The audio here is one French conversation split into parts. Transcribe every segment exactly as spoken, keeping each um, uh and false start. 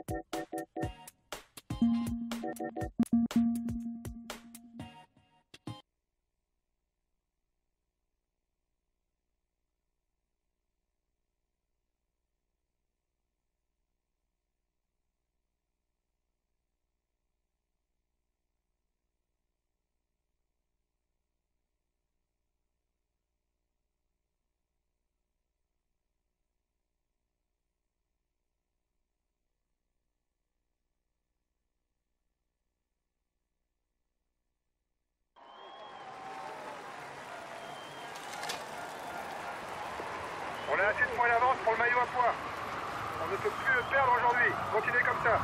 On a assez de points d'avance pour le maillot à poids. On ne peut plus le perdre aujourd'hui. Continuez comme ça.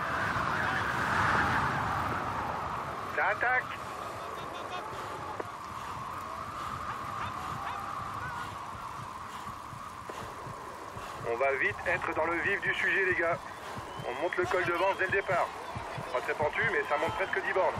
Ça attaque. On va vite être dans le vif du sujet, les gars. On monte le col devant dès le départ. Pas très pentu, mais ça monte presque dix bornes.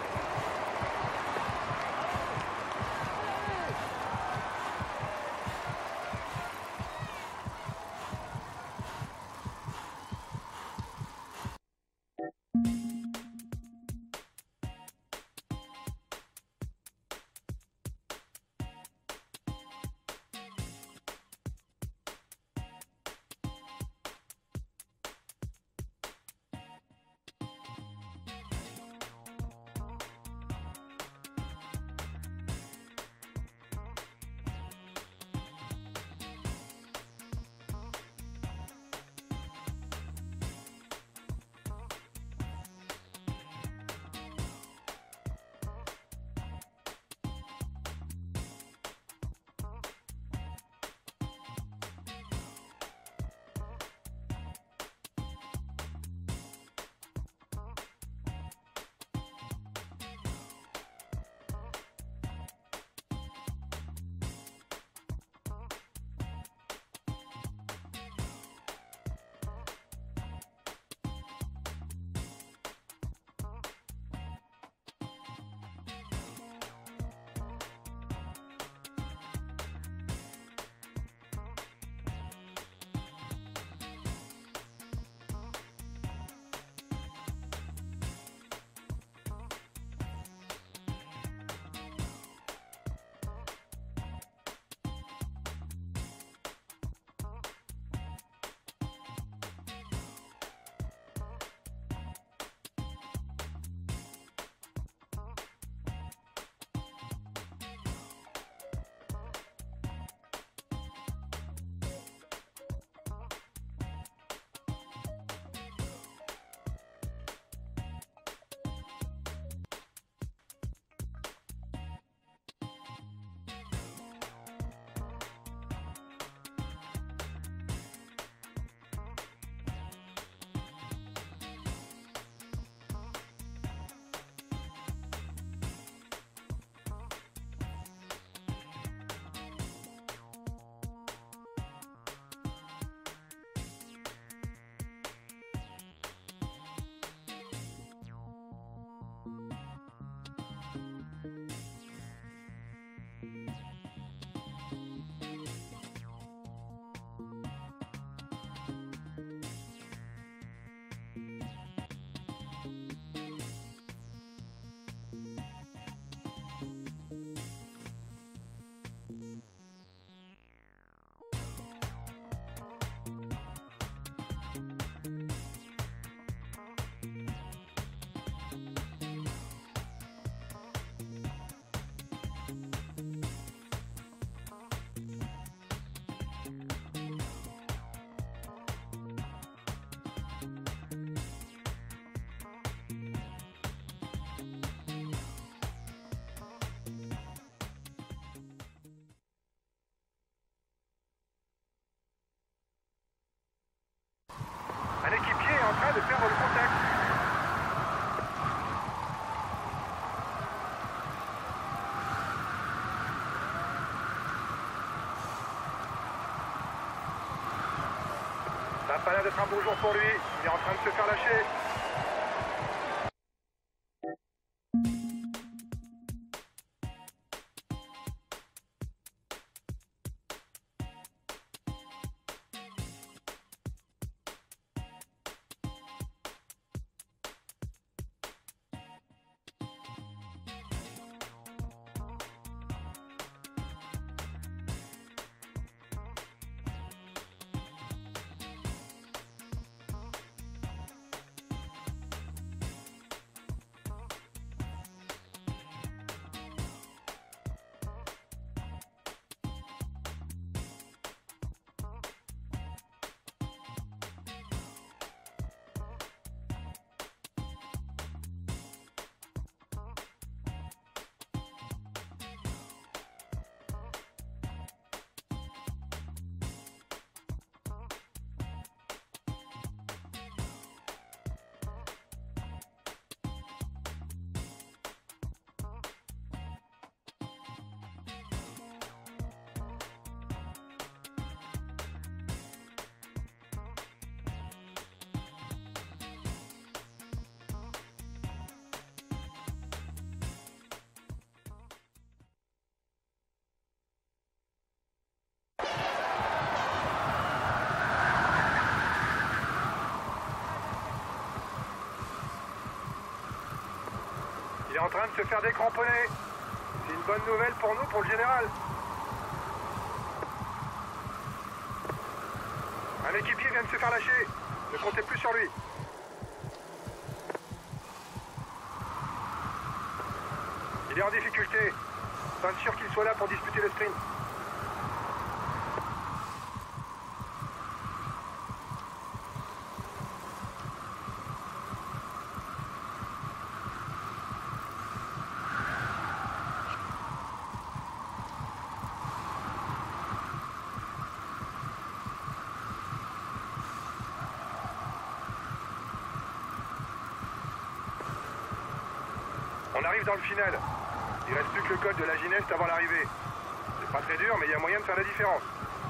Un équipier est en train de perdre le contact. Ça n'a pas l'air d'être un bon jour pour lui. Il est en train de se faire lâcher. est en train de se faire décramponner. C'est une bonne nouvelle pour nous, pour le général. Un équipier vient de se faire lâcher. Ne comptez plus sur lui. Il est en difficulté. Pas sûr qu'il soit là pour disputer le sprint. On arrive dans le final. Il reste plus que le col de la Gineste avant l'arrivée. C'est pas très dur, mais il y a moyen de faire la différence.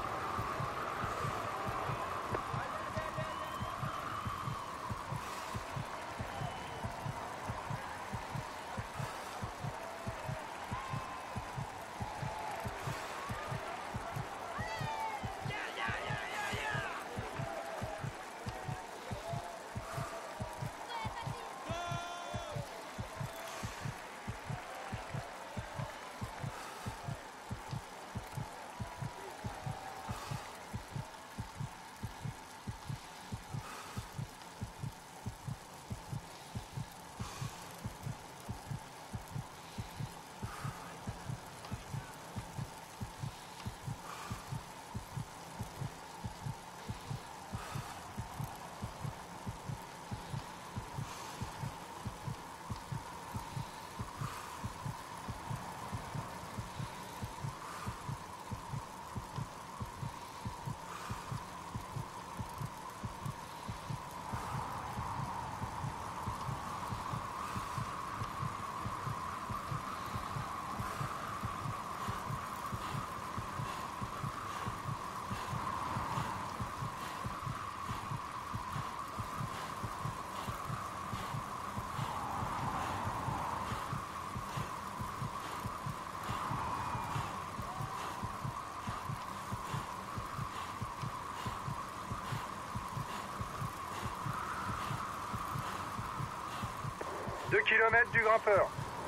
Deux kilomètres du grimpeur.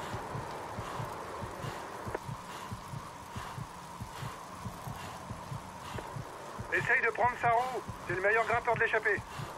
Essaye de prendre sa roue. C'est le meilleur grimpeur de l'échappée.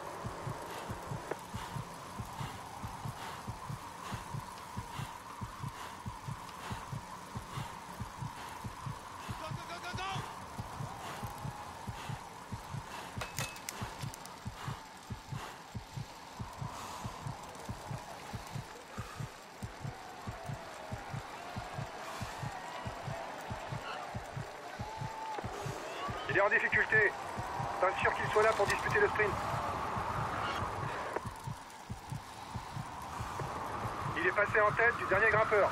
Il est en difficulté. Pas sûr qu'il soit là pour disputer le sprint. Il est passé en tête du dernier grimpeur.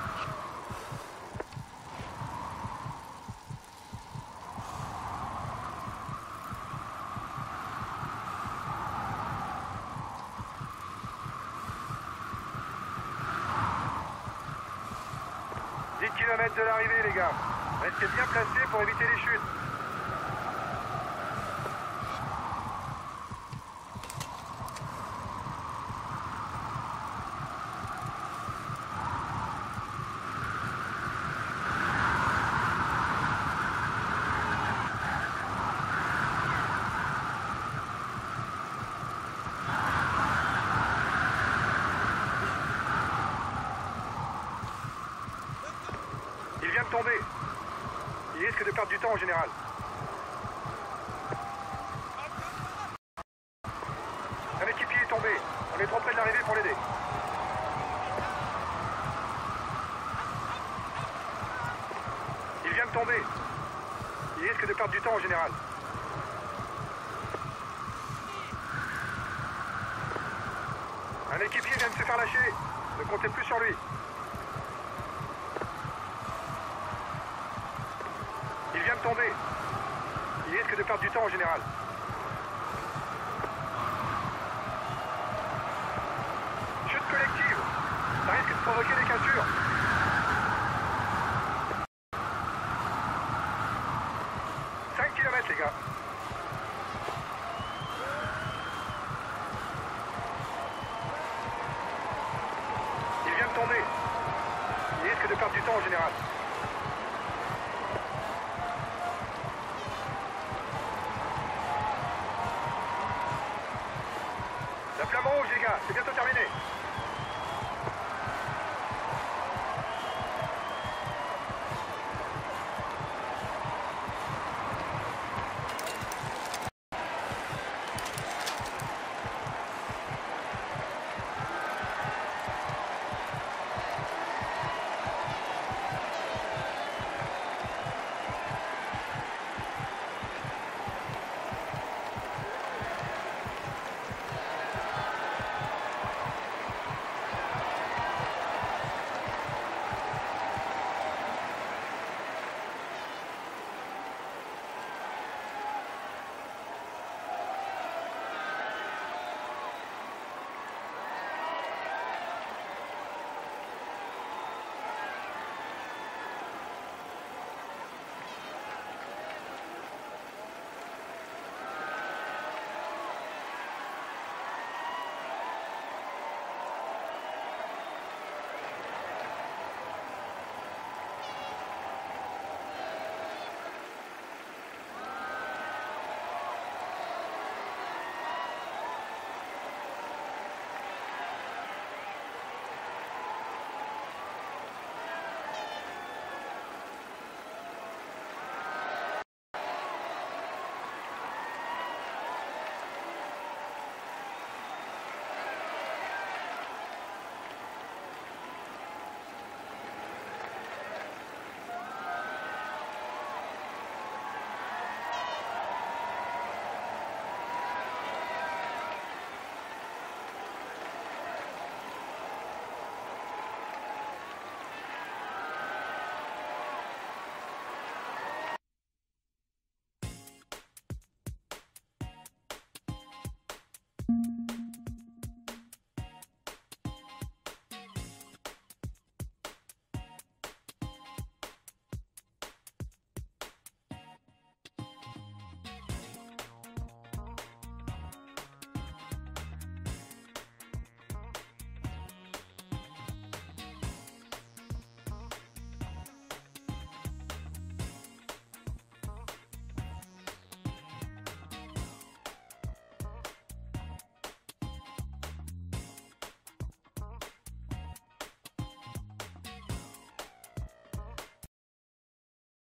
dix kilomètres de l'arrivée, les gars. Restez bien placés pour éviter les chutes. Il vient de tomber. Il risque de perdre du temps en général. Un équipier est tombé. On est trop près de l'arrivée pour l'aider. Il vient de tomber. Il risque de perdre du temps en général. Un équipier vient de se faire lâcher. Ne comptez plus sur lui. Il vient de tomber. Il risque de perdre du temps en général. Chute collective. Ça risque de provoquer des cassures. cinq kilomètres, les gars. Il vient de tomber. risque de perdre du temps en général.